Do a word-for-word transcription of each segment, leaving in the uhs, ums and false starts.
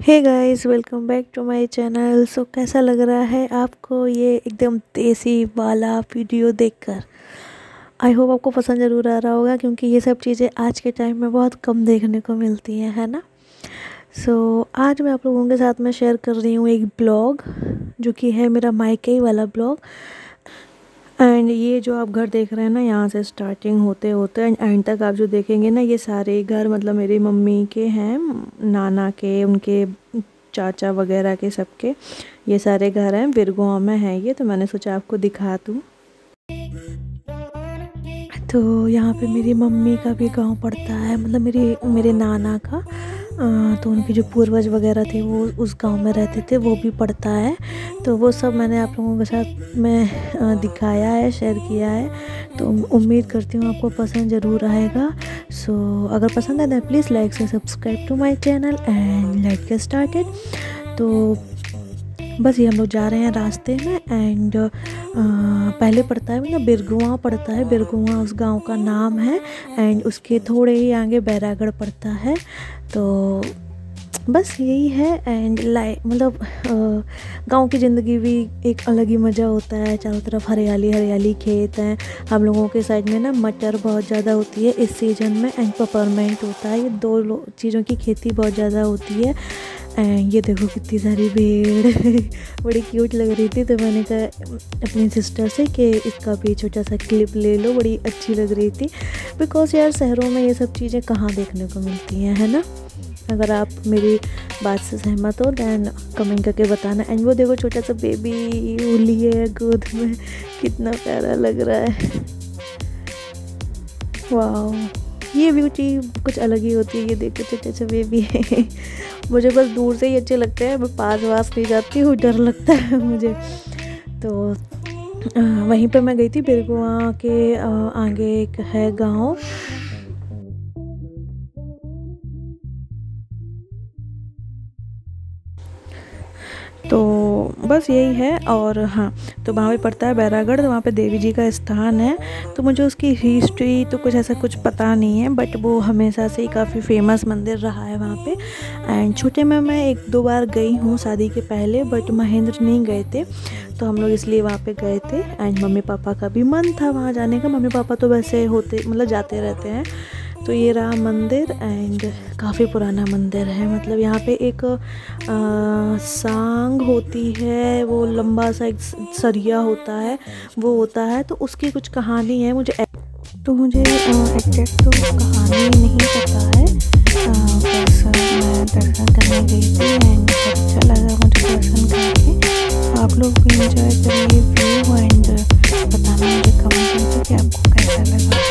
Hey guys, welcome back to my channel. So कैसा लग रहा है आपको ये एकदम देसी वाला वीडियो देखकर? आई होप आपको पसंद ज़रूर आ रहा होगा, क्योंकि ये सब चीज़ें आज के टाइम में बहुत कम देखने को मिलती हैं, है ना। सो so, आज मैं आप लोगों के साथ में शेयर कर रही हूँ एक ब्लॉग, जो कि है मेरा मायके वाला ब्लॉग। एंड ये जो आप घर देख रहे हैं ना, यहाँ से स्टार्टिंग होते होते एंड एंड तक आप जो देखेंगे ना, ये सारे घर मतलब मेरी मम्मी के हैं, नाना के, उनके चाचा वगैरह के, सबके ये सारे घर हैं। बिरगांव में है ये, तो मैंने सोचा आपको दिखा दूँ। तो यहाँ पे मेरी मम्मी का भी गांव पड़ता है, मतलब मेरी मेरे नाना का। आ, तो उनके जो पूर्वज वगैरह थे वो उस गांव में रहते थे, वो भी पड़ता है। तो वो सब मैंने आप लोगों के साथ में दिखाया है, शेयर किया है। तो उम्मीद करती हूँ आपको पसंद ज़रूर आएगा। सो so, अगर पसंद आए तो प्लीज़ लाइक से subscribe to my channel and let's get started. तो बस ये हम लोग जा रहे हैं रास्ते में। एंड पहले पड़ता है मतलब बिरगांव पड़ता है, बिरगांव उस गांव का नाम है। एंड उसके थोड़े ही आगे बैरागढ़ पड़ता है। तो बस यही है। एंड लाइक मतलब गांव की ज़िंदगी भी एक अलग ही मज़ा होता है। चारों तरफ हरियाली हरियाली खेत हैं। हम लोगों के साइड में ना मटर बहुत ज़्यादा होती है इस सीज़न में, एंड पेपरमेंट होता है। ये दो चीज़ों की खेती बहुत ज़्यादा होती है। एंड ये देखो कितनी सारी भीड़ बड़ी क्यूट लग रही थी। तो मैंने कहा अपनी सिस्टर से कि इसका भी छोटा सा क्लिप ले लो, बड़ी अच्छी लग रही थी। बिकॉज़ यार शहरों में ये सब चीज़ें कहाँ देखने को मिलती हैं, है ना। अगर आप मेरी बात से सहमत हो दैन कमेंट करके बताना। एंड वो देखो छोटा सा बेबी लिए है गोद में, कितना प्यारा लग रहा है। वाओ, ये ब्यूटी कुछ अलग ही होती है। ये देखो छोटा सा बेबी है। मुझे बस दूर से ही अच्छे लगते हैं, मैं पास वास नहीं जाती हूँ, डर लगता है मुझे। तो आ, वहीं पे मैं गई थी बिरगांव के आ, आगे एक है गांव। तो बस यही है। और हाँ, तो वहाँ पे पड़ता है बैरागढ़, तो वहाँ पे देवी जी का स्थान है। तो मुझे उसकी हिस्ट्री तो कुछ ऐसा कुछ पता नहीं है, बट वो हमेशा से ही काफ़ी फेमस मंदिर रहा है वहाँ पे। एंड छोटे में मैं एक दो बार गई हूँ शादी के पहले, बट महेंद्र नहीं गए थे, तो हम लोग इसलिए वहाँ पे गए थे। एंड मम्मी पापा का भी मन था वहाँ जाने का। मम्मी पापा तो वैसे होते मतलब जाते रहते हैं। तो ये रहा मंदिर। एंड काफ़ी पुराना मंदिर है। मतलब यहाँ पे एक आ, सांग होती है, वो लंबा सा एक सरिया होता है, वो होता है। तो उसकी कुछ कहानी है, मुझे तो मुझे एग्जैक्ट तो कहानी नहीं पता है। आ, बस मैं दर्शन करने गई थी एंड अच्छा लगा मुझे दर्शन करके। आप लोग भी इंजॉय करिए व्यू एंड बताना मुझे कमेंट करके कि आपको कैसा लगा।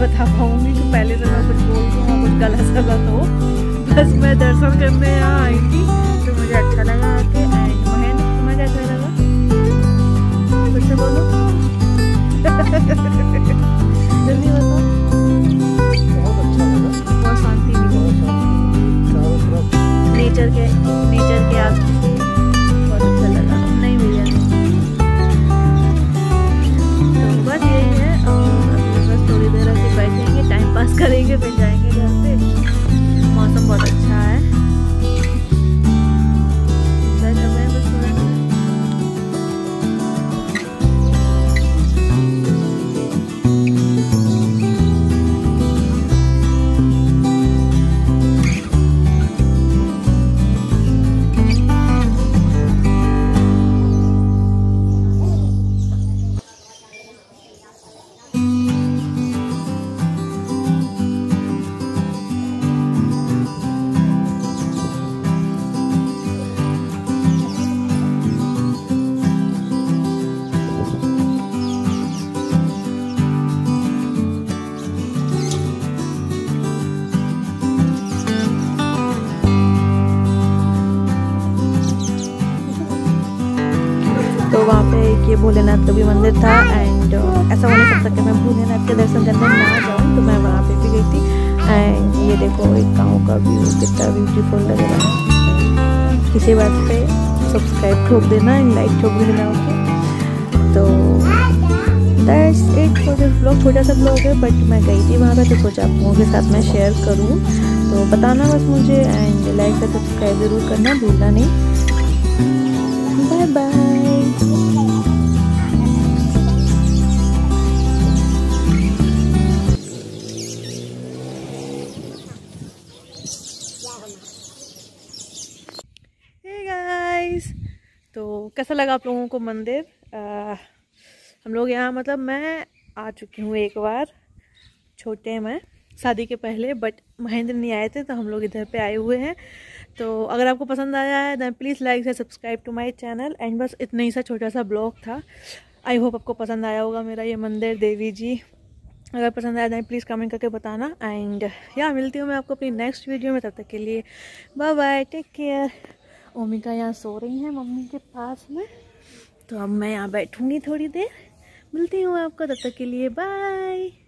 बता पाऊँगी कि पहले तो मैं कुछ बोल दूँ और कुछ गलत गलत हो। बस मैं दर्शन करने यहाँ आई थी तो मुझे अच्छा लगा आके। एंड महेंद्र तुम्हें कैसा लगा? कुछ से बोलो जल्दी बताओ। बहुत अच्छा लगा, बहुत शांति मिली चारों तरफ नेचर के नेचर के आस बहुत अच्छा लगा। नहीं भैया तो बस यही है। और अभी बस थोड़ी देर ऐसे बैठेंगे, टाइम पास करेंगे, फिर जाएंगे घर पे। मौसम बहुत अच्छा है। बस हमें बस थोड़ा तो वहाँ पे एक ये भोलेनाथ का भी मंदिर था। एंड ऐसा हो नहीं सकता कि मैं भोलेनाथ के दर्शन करने ना जाऊँ, तो मैं वहाँ पे भी गई थी। एंड ये देखो एक गाँव का व्यू कितना ब्यूटीफुल लग रहा है। किसी बात पे सब्सक्राइब ठोक देना, लाइक ठोक देना। ओके तो that's it for this blog. छोटा सा ब्लॉग है बट मैं गई थी वहाँ पे तो सोचा आप लोगों के साथ मैं शेयर करूँ। तो बताना बस मुझे, एंड लाइक और सब्सक्राइब ज़रूर करना भूलना नहीं। Bye bye. हे गाइस, तो कैसा लगा आप लोगों को मंदिर? आ, हम लोग यहाँ मतलब मैं आ चुकी हूँ एक बार, छोटे में शादी के पहले, बट महेंद्र नहीं आए थे तो हम लोग इधर पे आए हुए हैं। तो अगर आपको पसंद आया है देन प्लीज़ लाइक से subscribe to my channel. And बस इतना ही सा छोटा सा ब्लॉग था। आई होप आपको पसंद आया होगा मेरा ये मंदिर, देवी जी। अगर पसंद आया देन प्लीज़ कमेंट करके बताना। एंड या मिलती हूँ मैं आपको अपनी नेक्स्ट वीडियो में, तब तक के लिए bye bye, take care. Omika यहाँ सो रही हैं मम्मी के पास में, तो अब मैं यहाँ बैठूँगी थोड़ी देर। मिलती हूँ आपको, तब तक के लिए बाय।